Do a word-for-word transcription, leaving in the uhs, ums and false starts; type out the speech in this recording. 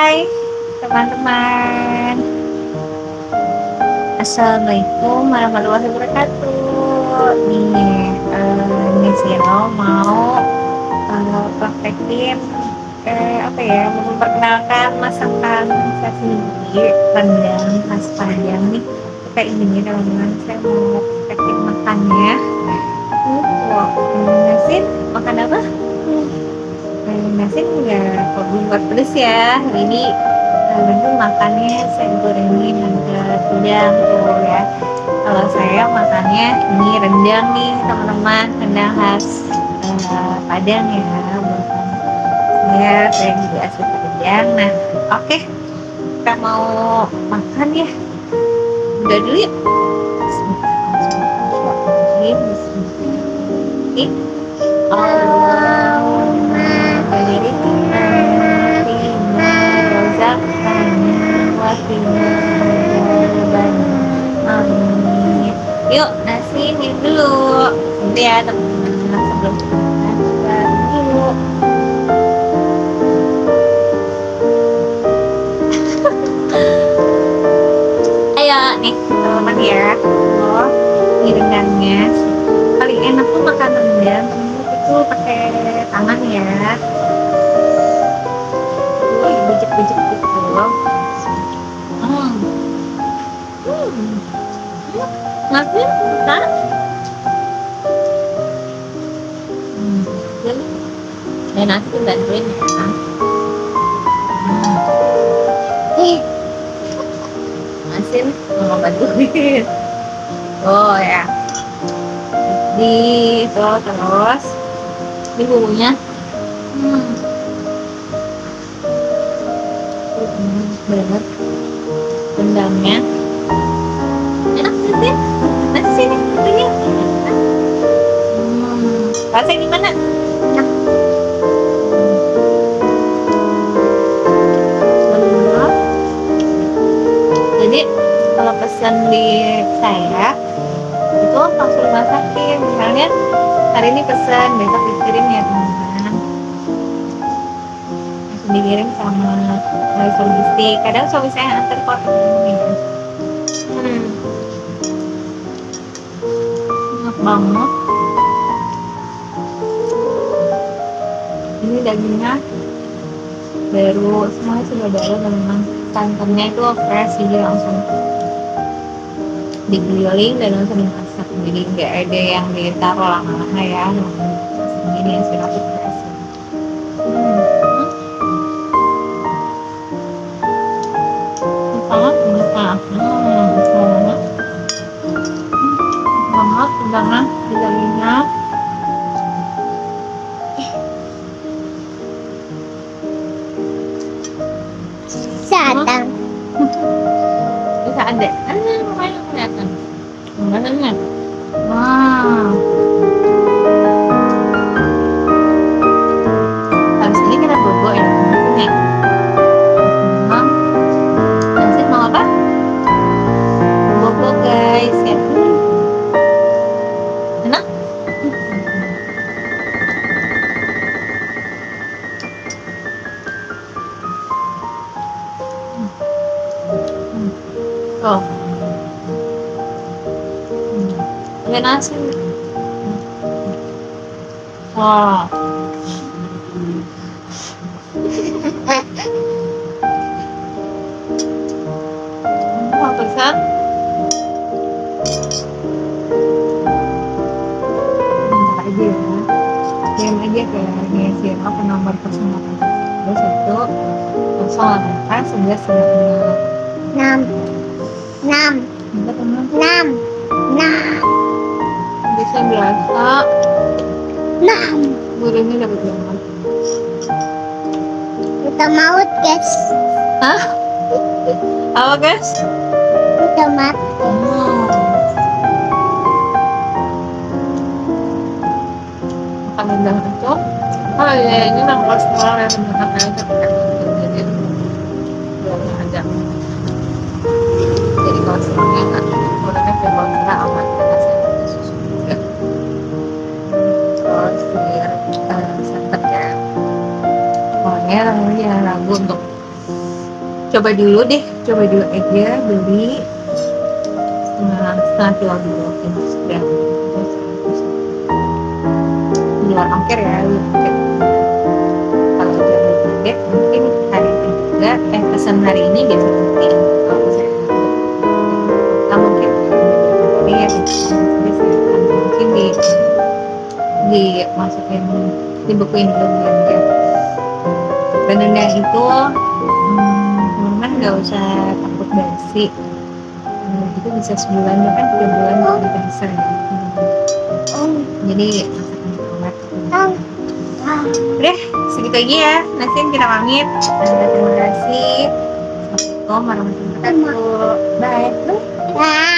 Hai teman-teman, Assalamualaikum warahmatullahi wabarakatuh. Nih, uh, nih Siro mau uh, praktekin eh, apa ya, memperkenalkan masakan sashimi rendang khas Padang nih. Kayak ini teman-teman, saya mau praktekin makannya. Nih, wow, Nasin makan apa? Nasi nggak perlu buat pedes ya. Hari ini uh, makannya saya gorengin agak udang tuh ya. Kalau saya makannya ini rendang nih teman-teman, rendang khas uh, Padang ya. Bukan saya, saya juga suka rendang. Nah, oke, okay. Kita mau makan ya. Udah dulu yuk. Bismillahirrahmanirrahim. Bismillahirrahmanirrahim. Allahumma barik lana fima razaqtana wa qina adzabannar. Amin. Yuk, nasi ini dulu. Nanti ya teman-teman, sebelum kita makan yuk. Ayo nih teman-teman ya. Oh, ini rendangnya. Paling enak tuh makan rendang itu pakai tangan ya. Tuh, bejek-bejek gitu. Hmm. Hmm. Ngasih, bisa? Hmm. Jadi, ya nasi bantuin ya. Hmm. Ih, Masin mau bantuin. Oh ya. Di itu terus di bumbunya hmm. Hmm, banget rendangnya enak sih nasi sini tentunya hmm. Rasanya gimana? Enak. Hmm. Jadi kalau pesan di saya itu langsung dimasakin, misalnya hari ini pesan, besok dikirim ya teman-teman, langsung dikirim sama dari logistik. Kadang suami saya antar kok ya. hmm. Enak banget ini, dagingnya baru, semuanya sudah baru teman-teman, santannya itu fresh, jadi langsung digriling dan langsung dimasak, jadi nggak ada yang ditaruh lama-lama ya. Ini yang sudah aku fresh. Hmm. Sangat enak. Hmm, banget. Banget udangnya, dagingnya. Sadang. Bisa ada. Ah, lumayan kelihatan. Rasanya. Wow. Habis ini kita bobo ya. Nih. Hmm. Nanti mau apa? Bobo guys ya. Enak? Oh. Ada nasi. Wah. Mau pesan? Minta aja ya. Kirim aja ke Nia Siro ke nomor nol delapan satu kosong delapan sebelas Enam. Enam. Enam. Enam. Bisa berasa. Enam. Gurihnya dapat banget. Kita maut guys. Hah? Apa guys? Kita mati. Hmm. Makan rendang itu. Oh iya, ini memang kolesterol yang sebenarnya saya pakai jadi belum ada. Jadi kolesterolnya nggak kurangnya dari kolesterol aman karena saya pakai susu juga. Terus biar uh, santan ya. Pokoknya jangan ragu untuk coba dulu deh, coba dulu aja beli setengah setengah kilo dulu, ini sudah di luar ongkir ya, luar ongkir. Kalau jauh gede mungkin hari ini juga, eh pesan hari ini biasa mungkin kalau misalnya kita mungkin ini ya biasa mungkin di dimasukin dibekuin dulu ya. Benarnya itu hmm, teman-teman nggak usah takut basi. Hmm, itu bisa sebulan bahkan tiga bulan baru bisa ya. Oh, Jadi masakan tomat. oh, ah. Udah segitu aja ya. Nanti kita pamit. Eh, terima kasih. Assalamualaikum warahmatullahi wabarakatuh. Bye. Bye.